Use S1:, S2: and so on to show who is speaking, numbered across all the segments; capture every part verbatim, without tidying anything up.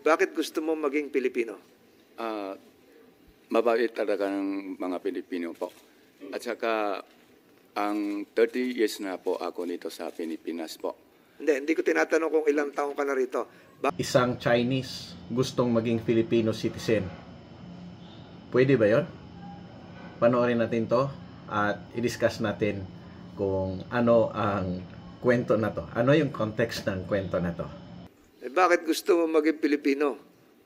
S1: Bakit gusto mo maging Pilipino?
S2: Ah, mabait talaga ng mga Pilipino po. At saka, ang thirty years na po ako dito sa Pilipinas po.
S1: Hindi, hindi ko tinatanong kung ilang taong ka na rito. Ba-
S3: Isang Chinese gustong maging Filipino citizen. Pwede ba yon? Panoorin natin to at i-discuss natin kung ano ang kwento na to. Ano yung context ng kwento na to.
S1: eh, bakit gusto mo maging Pilipino?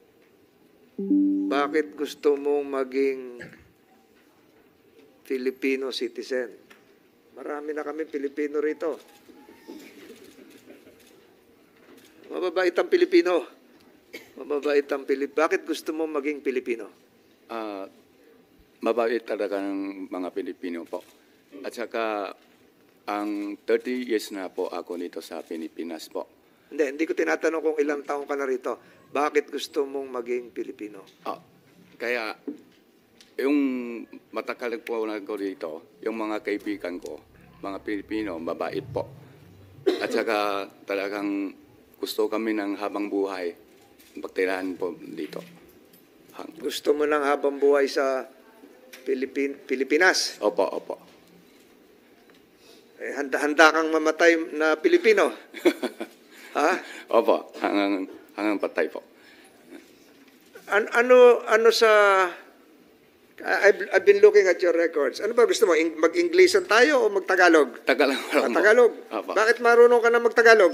S1: Bakit gusto mong maging Filipino citizen? Marami na kami Pilipino rito. Mababait ang Pilipino. Mababait ang Pilip. Bakit gusto mo maging Pilipino?
S2: Ah, mabait talaga ng mga Pilipino po. At saka, ang thirty years na po ako dito sa Pilipinas po.
S1: Hindi, hindi ko tinatanong kung ilang taong ka na rito. Bakit gusto mong maging Pilipino?
S2: Ah, kaya, yung matagal po na ko dito, yung mga kaibigan ko, mga Pilipino, mabait po. At saka talagang gusto kami ng habang buhay, magtirahan po dito. Hang-
S1: Gusto mo ng habang buhay sa Pilipin Pilipinas?
S2: Opo, opo.
S1: Eh, handa-handa kang mamatay na Pilipino. Ha?
S2: Opo, hanggang, hanggang patay po.
S1: An ano ano sa I've, I've been looking at your records. Ano ba gusto mo? Ing- Mag-Inglesan tayo o mag-Tagalog?
S2: Tagalog
S1: Ah,
S2: lang po.
S1: Tagalog.
S2: Opo.
S1: Bakit marunong ka na mag-Tagalog?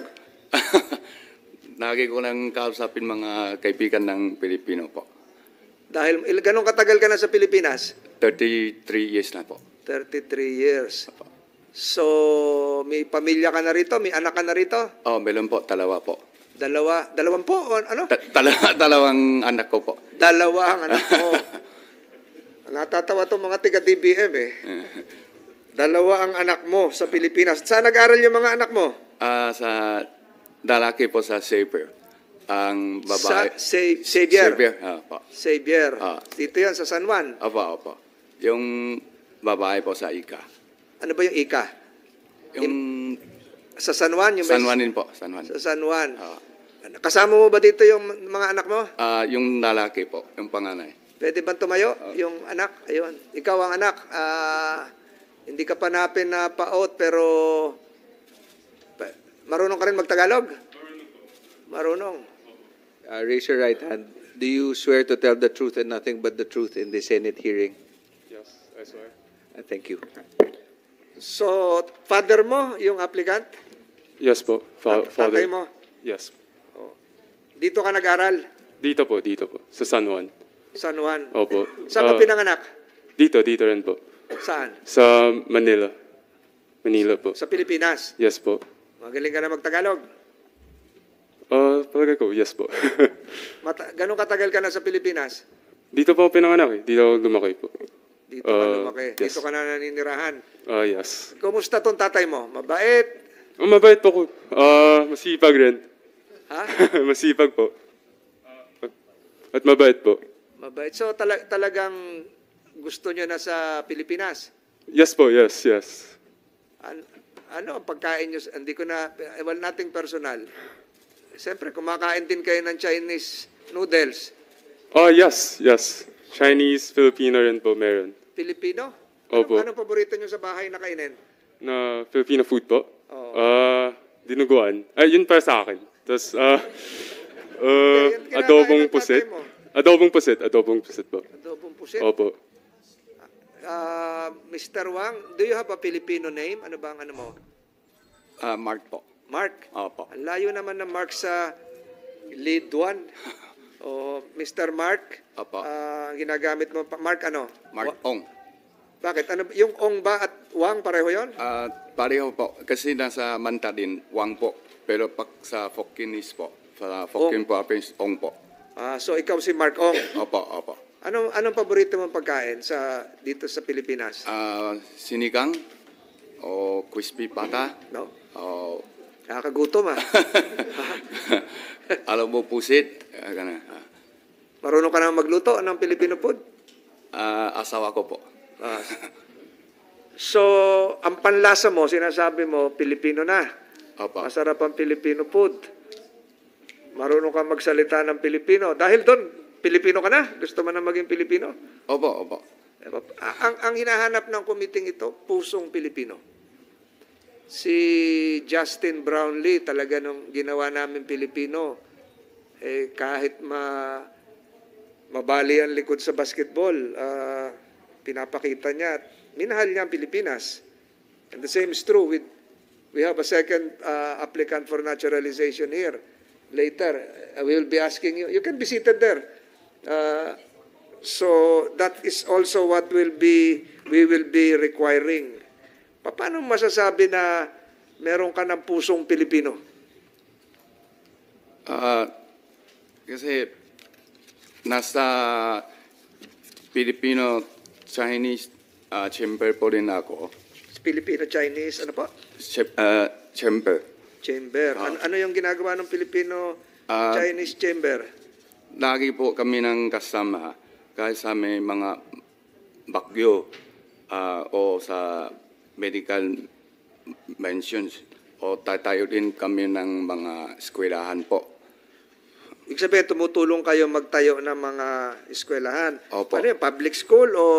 S2: Lagi ko lang kausapin mga kaibigan ng Pilipino po.
S1: Dahil il- ganun katagal ka na sa Pilipinas?
S2: thirty-three years na po.
S1: thirty-three years.
S2: Opo.
S1: So, may pamilya ka na rito? May anak ka na rito?
S2: Oh, meron po, dalawa po.
S1: Dalawa? Dalawang po? O ano?
S2: Ta- dalawa, dalawang anak ko po.
S1: Dalawa ang anak mo. Natatawa itong mga tiga-D B M eh. Dalawa ang anak mo sa Pilipinas. Saan nag-aral yung mga anak mo?
S2: Ah, sa lalaki po sa Xavier. Ang
S1: Sa
S2: babae.
S1: Sa- Xavier.
S2: Xavier, ah, po.
S1: Xavier.
S2: Ah.
S1: Dito yan sa San Juan.
S2: Opo, opo. Yung babae po sa Ika.
S1: Ano ba yung Ika?
S2: Yung
S1: Sa San Juan? Yung
S2: San
S1: may-
S2: Juan din po, San Juan.
S1: Sa San Juan.
S2: Ah.
S1: Kasama mo ba dito yung mga anak mo?
S2: Ah, yung lalaki po, yung panganay.
S1: Pwede bang tumayo yung anak? Ayun. Ikaw ang anak. Ah, hindi ka pa napin na paot pero pa- marunong ka rin magtagalog? Marunong.
S4: Uh, raise your right hand. Do you swear to tell the truth and nothing but the truth in the Senate hearing?
S5: Yes, I swear.
S4: Uh, thank you.
S1: So, father mo yung applicant?
S5: Yes po, fa-
S1: Tat-
S5: father.
S1: Tatay mo?
S5: Yes.
S1: Dito ka nag-aral?
S5: Dito po, dito po. Sa San Juan.
S1: San Juan?
S5: Opo.
S1: Saan ka
S5: Ah,
S1: pinanganak?
S5: Dito, dito rin po.
S1: Saan?
S5: Sa Manila. Manila po.
S1: Sa Pilipinas?
S5: Yes po.
S1: Magaling ka na magtagalog?
S5: Ah, palagay ko, yes po.
S1: Mata- ganun katagal ka na sa Pilipinas?
S5: Dito po ako pinanganak eh. Dito ako lumaki po.
S1: Dito ka
S5: Ah,
S1: lumaki.
S5: yes.
S1: Dito ka na naninirahan.
S5: Ah, yes.
S1: Kumusta tong tatay mo? Mabait?
S5: Oh, mabait po ko. Ah, masipag rin.
S1: Ha?
S5: Masipag po. At mabait po.
S1: Mabait. So tala- talagang gusto nyo na sa Pilipinas?
S5: Yes po, yes, yes.
S1: An- ano ang pagkain nyo? Hindi ko na, ewan nating personal. Siyempre, kumakain din kayo ng Chinese noodles.
S5: Ah, yes, yes. Chinese, Filipino rin po meron.
S1: Filipino?
S5: Opo.
S1: Ano, anong paborito nyo sa bahay na kainin?
S5: Na Filipino food po?
S1: Oo.
S5: Ah, dinuguan. Ay, yun para sa akin. Tapos, ah, ah,
S1: Yan, kinakain
S5: adobong
S1: ng tatay
S5: pusit.
S1: mo.
S5: Adobong pusit, adobong pusit po.
S1: Adobong pusit.
S5: Opo.
S1: Ah, Mister Wang, do you have a Filipino name? Ano ba ang ano mo?
S2: Ah, Mark po.
S1: Mark?
S2: Opo.
S1: Ang layo naman ng Mark sa lead one. O Mister Mark?
S2: Opo.
S1: Ah, ginagamit mo, pa- Mark ano?
S2: Mark
S1: Wa-
S2: Ong.
S1: Bakit? Ano, yung Ong ba at Wang, pareho yon?
S2: Ah, pareho po. Kasi nasa Manta din, Wang po. Pero pag sa Fokkinis po, sa Fokkin province, Ong po.
S1: Ah, so ikaw si Mark Ong.
S2: Opo, opo.
S1: Anong anong paborito mong pagkain sa dito sa Pilipinas?
S2: Ah, sinigang o crispy pata
S1: No?
S2: o
S1: Nakakagutom ah.
S2: alam mo pusit. Ah, ganun. Ah,
S1: Marunong ka na magluto ng Filipino food?
S2: Ah, asawa ko po.
S1: Ah. So, ang panlasa mo, sinasabi mo, Pilipino na.
S2: Opo.
S1: Masarap ang Filipino food. marunong ka magsalita ng Pilipino. Dahil doon, Pilipino ka na? Gusto mo na maging Pilipino?
S2: Opo, opo.
S1: Ang, ang hinahanap ng committee ito, pusong Pilipino. Si Justin Brownlee, talaga nung ginawa namin Pilipino, eh, kahit ma, mabali ang likod sa basketball, uh, pinapakita niya, minahal niya ang Pilipinas. And the same is true with, we have a second uh, applicant for naturalization here. Later, uh, we will be asking you, you can be seated there. Uh, so that is also what will be, we will be requiring. Pa- Paano masasabi na meron ka ng pusong Pilipino?
S2: Ah, kasi nasa Filipino-Chinese ah, chamber po rin ako.
S1: Filipino-Chinese, ano po?
S2: Cham- ah, chamber.
S1: Chamber. Ano, ano yung ginagawa ng
S2: Ah.
S1: Filipino-Chinese chamber?
S2: Lagi po kami ng kasama kahit sa may mga bagyo ah, o sa medical mentions o tatayo din kami ng mga eskwelahan po.
S1: Ibig sabihin, tumutulong kayo magtayo ng mga eskwelahan.
S2: Opo.
S1: Ano yun, public school o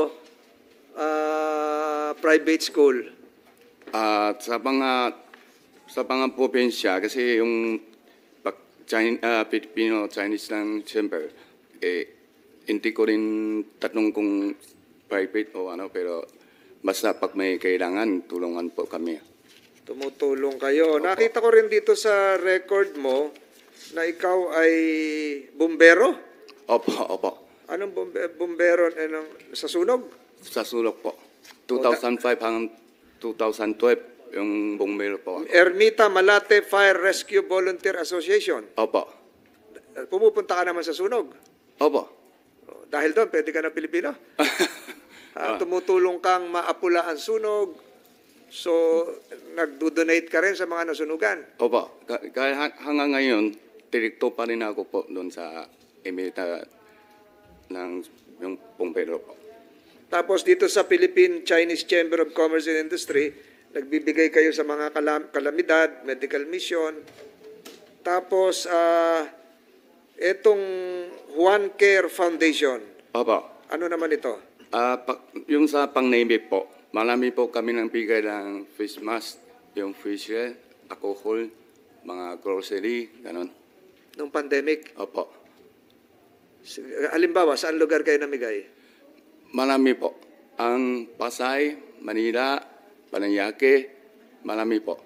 S1: ah, private school?
S2: At sa mga sa mga probinsya kasi yung pag- China, ah, Filipino-Chinese lang chamber eh hindi ko rin tatanong kung private o ano pero basta pag may kailangan tulungan po kami.
S1: Tumutulong kayo. Nakita ko rin dito sa record mo na ikaw ay bumbero.
S2: Opo, opo.
S1: Anong bombe- bumbero? Anong, sa sunog?
S2: Sa sulok po. two thousand five hanggang two thousand twelve yung bumbero po.
S1: Ermita Malate Fire Rescue Volunteer Association.
S2: Opo.
S1: Pumupunta ka naman sa sunog.
S2: Opo.
S1: Oh, Dahil doon, pwede ka na Pilipino. Ah, tumutulong kang maapula ang sunog. So, nagdo-donate ka rin sa mga nasunugan.
S2: Opo. Ka- Kaya ha- hanggang ngayon, direkto pa rin ako po doon sa emita ng yung bumbero po.
S1: Tapos dito sa Philippine Chinese Chamber of Commerce and Industry, nagbibigay kayo sa mga kalam- kalamidad, medical mission. Tapos, ah, etong Juan Care Foundation,
S2: Opo.
S1: ano naman ito?
S2: Ah, pa- yung sa pang-name po, marami po kami nang bigay ng face mask, yung facial, alcohol, mga grocery, ganun.
S1: Nung pandemic.
S2: Opo.
S1: Sige, halimbawa, saan lugar kayo namigay?
S2: Marami po. Ang Pasay, Manila, Paranaque, marami po.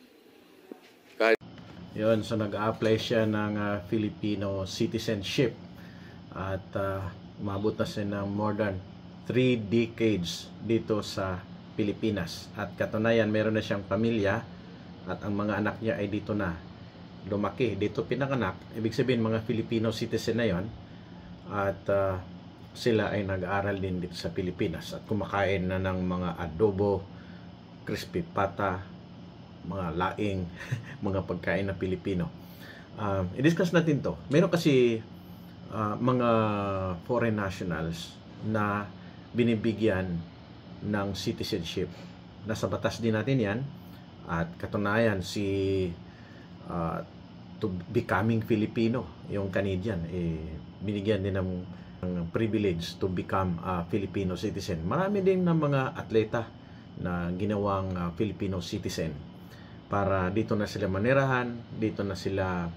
S3: Yun, so nag-apply siya ng ah, Filipino citizenship at uh, umabot na siya ng more than three decades dito sa Pilipinas. At katunayan, meron na siyang pamilya at ang mga anak niya ay dito na lumaki, dito pinanganak. Ibig sabihin, mga Filipino citizen na yon at uh, sila ay nag-aaral din dito sa Pilipinas at kumakain na ng mga adobo, crispy pata, mga laing, mga pagkain na Pilipino. Um, i-discuss natin to. Meron kasi uh, mga foreign nationals na binibigyan ng citizenship. Nasa batas din natin yan. At katunayan, si uh, to becoming Filipino, yung Canadian, eh, binigyan din ng, ng privilege to become a Filipino citizen. Marami din ng mga atleta na ginawang uh, Filipino citizen para dito na sila manirahan, dito na sila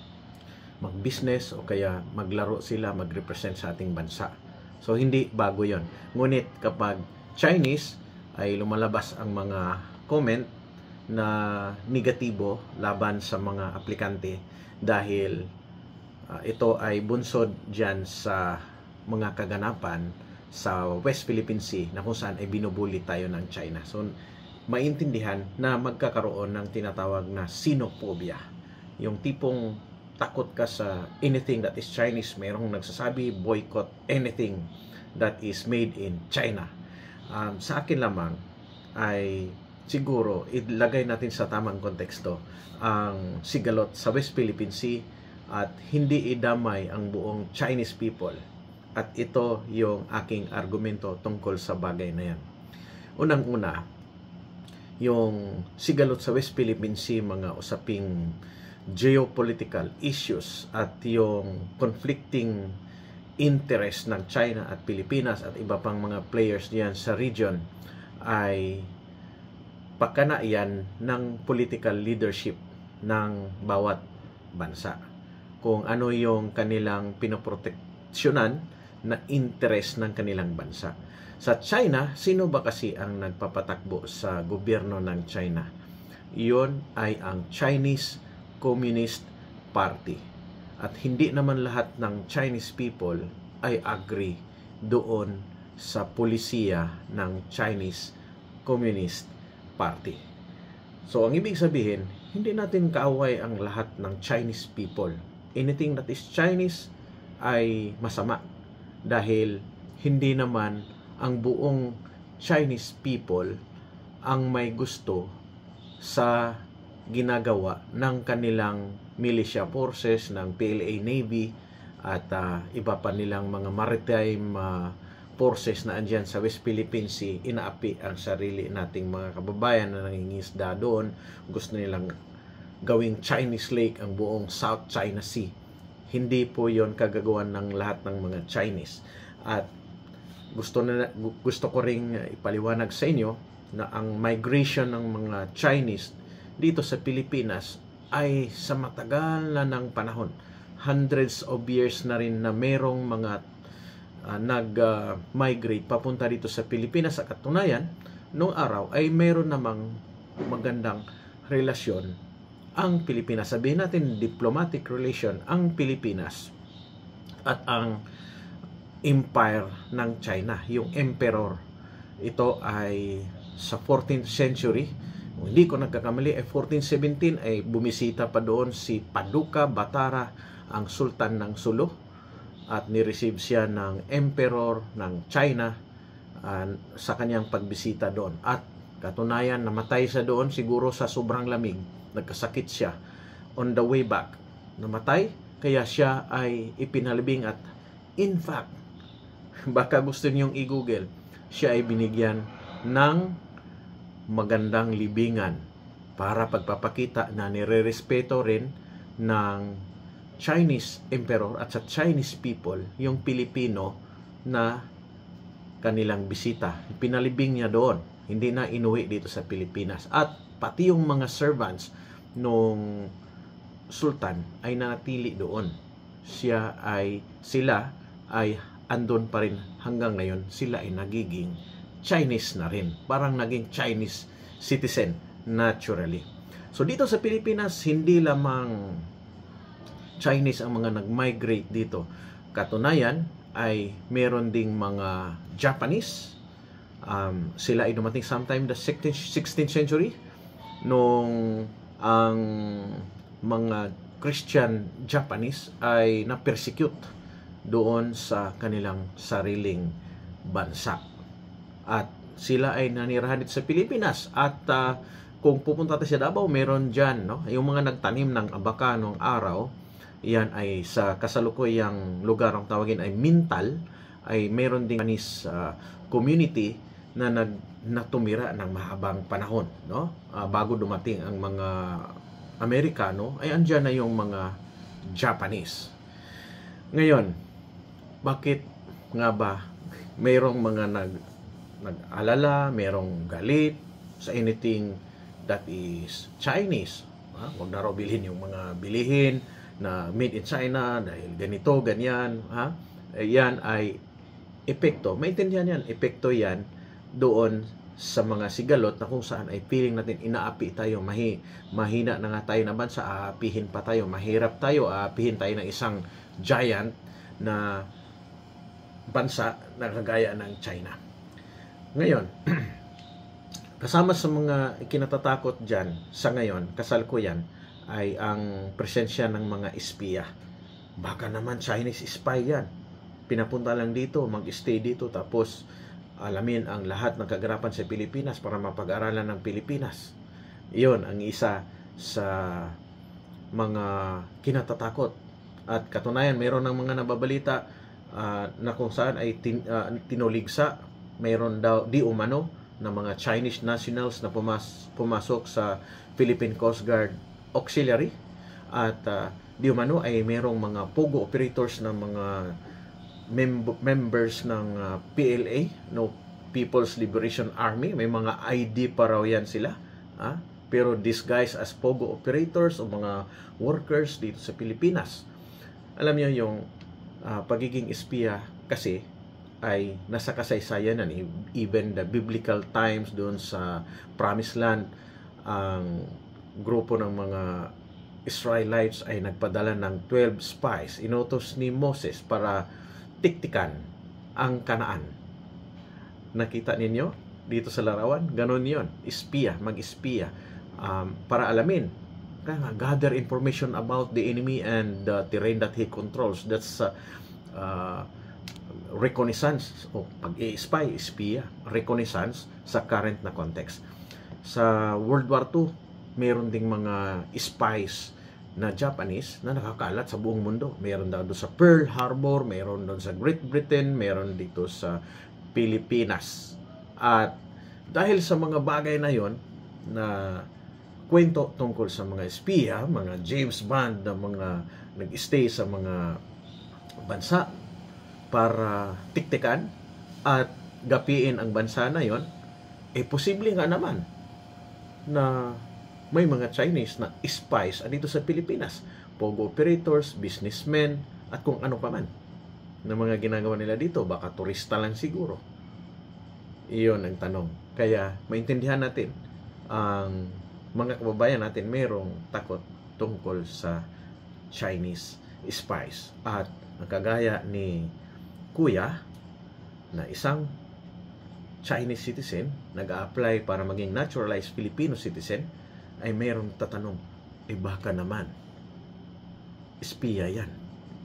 S3: mag-business o kaya maglaro sila, mag-represent sa ating bansa. So, hindi bago yon. Ngunit kapag Chinese, ay lumalabas ang mga comment na negatibo laban sa mga aplikante dahil uh, ito ay bunsod dyan sa mga kaganapan sa West Philippine Sea na kung saan ay binubuli tayo ng China. So, maintindihan na magkakaroon ng tinatawag na xenophobia. Yung tipong takot ka sa anything that is Chinese, mayroong nagsasabi boycott anything that is made in China. Um, sa akin lamang ay siguro ilagay natin sa tamang konteksto ang sigalot sa West Philippine Sea at hindi idamay ang buong Chinese people. At ito yung aking argumento tungkol sa bagay na yan. Unang-una, yung sigalot sa West Philippine Sea, mga usaping geopolitical issues at yung conflicting interest ng China at Pilipinas at iba pang mga players diyan sa region ay pakana yan ng political leadership ng bawat bansa. Kung ano yung kanilang pinoproteksyonan na interest ng kanilang bansa. Sa China, sino ba kasi ang nagpapatakbo sa gobyerno ng China? Iyon ay ang Chinese Communist Party. At hindi naman lahat ng Chinese people ay agree doon sa polisiya ng Chinese Communist Party. So, ang ibig sabihin, hindi natin kaaway ang lahat ng Chinese people. Anything that is Chinese ay masama dahil hindi naman ang buong Chinese people ang may gusto sa ginagawa ng kanilang militia forces, ng P L A Navy at uh, iba pa nilang mga maritime uh, forces na andyan sa West Philippine Sea. Inaapi ang sarili nating mga kababayan na nangingisda doon. Gusto nilang gawing Chinese Lake ang buong South China Sea. Hindi po yon kagagawan ng lahat ng mga Chinese. At gusto, na, gusto ko ring ipaliwanag sa inyo na ang migration ng mga Chinese dito sa Pilipinas ay sa matagal na ng panahon. Hundreds of years na rin na merong mga uh, nag-migrate uh, papunta dito sa Pilipinas. Sa katunayan, noong araw ay meron namang magandang relasyon ang Pilipinas. Sabihin natin diplomatic relation ang Pilipinas at ang empire ng China, yung emperor. Ito ay sa fourteenth century, kung hindi ko nagkakamali, ay fourteen seventeen ay bumisita pa doon si Paduka Batara, ang sultan ng Sulu, at nireceive siya ng emperor ng China uh, sa kanyang pagbisita doon. At katunayan, namatay siya doon siguro sa sobrang lamig, nagkasakit siya. On the way back, namatay, kaya siya ay ipinalibing at in fact, baka gusto niyong i-google, siya ay binigyan ng magandang libingan para pagpapakita na nire-respeto rin ng Chinese emperor at sa Chinese people yung Pilipino na kanilang bisita. Pinalibing niya doon, hindi na inuwi dito sa Pilipinas. At pati yung mga servants nung sultan ay nanatili doon. Siya ay, sila ay andon pa rin hanggang ngayon. Sila ay nagiging Chinese na rin. Parang naging Chinese citizen naturally. So dito sa Pilipinas, hindi lamang Chinese ang mga nag-migrate dito. Katunayan ay meron ding mga Japanese. Um, sila ay dumating sometime the sixteenth century nung ang mga Christian Japanese ay na-persecute doon sa kanilang sariling bansa. At sila ay nanirahan dito sa Pilipinas. At uh, kung pupunta tayo sa Davao, meron dyan, no? Yung mga nagtanim ng abaka noong araw, yan ay sa kasalukuyang lugar ang tawagin ay Mintal, ay meron ding Chinese uh, community na nag natumira ng mahabang panahon, no? Uh, bago dumating ang mga Amerikano, ay andyan na yung mga Japanese. Ngayon, bakit nga ba mayroong mga nag nag-alala, mayroong galit sa anything that is Chinese? Ha? Huwag na raw bilhin yung mga bilihin na made in China dahil ganito, ganyan. Ha? Eh, yan ay epekto. Maintindihan yan. Epekto yan doon sa mga sigalot na kung saan ay feeling natin inaapi tayo, mahi, mahina na nga tayo na bansa, aapihin pa tayo, mahirap tayo, aapihin tayo ng isang giant na bansa na kagaya ng China. Ngayon, kasama sa mga ikinatatakot dyan sa ngayon, kasalukuyan, ay ang presensya ng mga espiya. Baka naman Chinese spy yan. Pinapunta lang dito, mag-stay dito, tapos alamin ang lahat ng kaganapan sa Pilipinas para mapag-aralan ng Pilipinas. Iyon ang isa sa mga kinatatakot. At katunayan, mayroon ng mga nababalita uh, na kung saan ay tin, uh, tinuligsa, mayroon daw di umano na mga Chinese nationals na pumas, pumasok sa Philippine Coast Guard Auxiliary At uh, di umano ay merong mga pogo operators na mga mem- members ng uh, P L A, no, People's Liberation Army. May mga I D pa raw yan sila. Ah? Pero disguised as pogo operators o mga workers dito sa Pilipinas. Alam niyo yung uh, pagiging espiya kasi ay nasa kasaysayan nan, even the biblical times doon sa Promised Land, ang grupo ng mga Israelites ay nagpadala ng twelve spies, inutos ni Moses para tiktikan ang Kanaan. Nakita ninyo dito sa larawan, ganon yon, espiya, mag-espiya, um, para alamin, gather information about the enemy and the terrain that he controls. That's uh, uh, reconnaissance o pag-i-spy, espiya, reconnaissance sa current na context. Sa World War Two, meron ding mga spies na Japanese na nakakalat sa buong mundo. Meron daw doon sa Pearl Harbor, meron doon sa Great Britain, meron dito sa Pilipinas. At dahil sa mga bagay na yon na kwento tungkol sa mga espiya, mga James Bond na mga nag-stay sa mga bansa para tiktikan at gapiin ang bansa na yon, eh posible nga naman na may mga Chinese na spies dito sa Pilipinas, pogo operators, businessmen, at kung ano pa man na mga ginagawa nila dito. Baka turista lang siguro. Iyon ang tanong. Kaya maintindihan natin ang mga kababayan natin merong takot tungkol sa Chinese spies. At kagaya ni Kuya na isang Chinese citizen nag-a-apply para maging naturalized Filipino citizen, ay mayroong tatanong, eh baka naman espiya yan.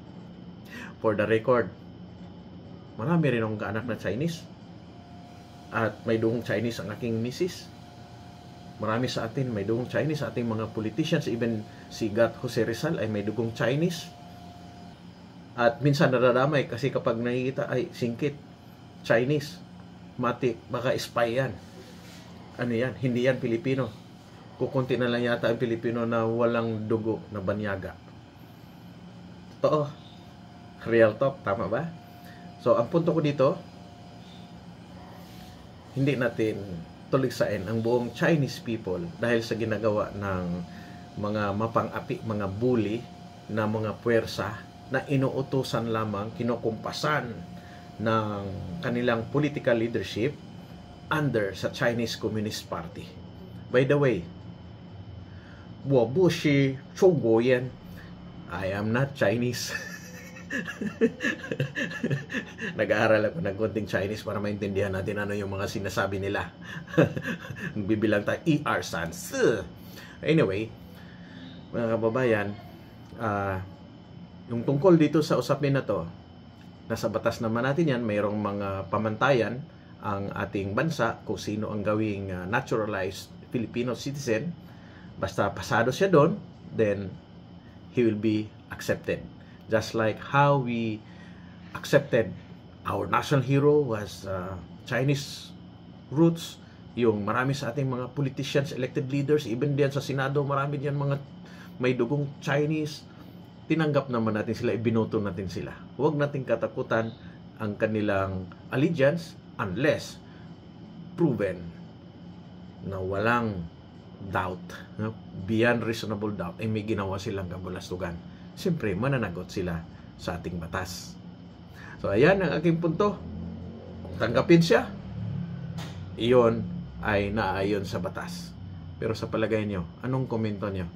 S3: For the record, marami rin akong kaanak na Chinese at may dugong Chinese ang aking misis. Marami sa atin may dugong Chinese, sa ating mga politicians, even si Gat Jose Rizal ay may dugong Chinese. At minsan nadadamay kasi kapag nakikita ay singkit Chinese, mati, baka spy yan. Ano yan? Hindi yan Pilipino. Kukunti na lang yata ang Pilipino na walang dugo na banyaga. Totoo. Real talk, tama ba? So, ang punto ko dito, hindi natin tuligsain ang buong Chinese people dahil sa ginagawa ng mga mapang-api, mga bully na mga puwersa na inuutusan lamang, kinukumpasan ng kanilang political leadership under sa Chinese Communist Party. By the way, 我不是中国人, I am not Chinese. Nag-aaral ako ng konting Chinese para maintindihan natin ano yung mga sinasabi nila. Bibilang tayo, E R san si. Anyway, mga kababayan, uh, yung tungkol dito sa usapin na to, nasa batas naman natin yan, mayroong mga pamantayan ang ating bansa kung sino ang gawing uh, naturalized Filipino citizen. Basta pasado siya doon, then he will be accepted. Just like how we accepted our national hero was uh, Chinese roots, yung marami sa ating mga politicians, elected leaders, even diyan sa Senado, marami diyan mga may dugong Chinese. Tinanggap naman natin sila, ibinoto natin sila. Huwag nating katakutan ang kanilang allegiance unless proven na walang doubt, no? Beyond reasonable doubt, ay may ginawa silang kabulastugan. Siyempre, mananagot sila sa ating batas. So, ayan ang aking punto. Kung tanggapin siya, iyon ay naaayon sa batas. Pero sa palagay nyo, anong komento nyo?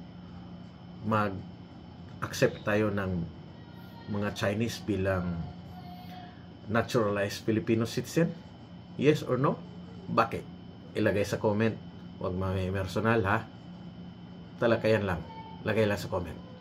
S3: Mag-accept tayo ng mga Chinese bilang naturalized Filipino citizen? Yes or no? Bakit? Ilagay sa comment. Huwag may personal, ha? Talakayan lang. Lagay lang sa comment.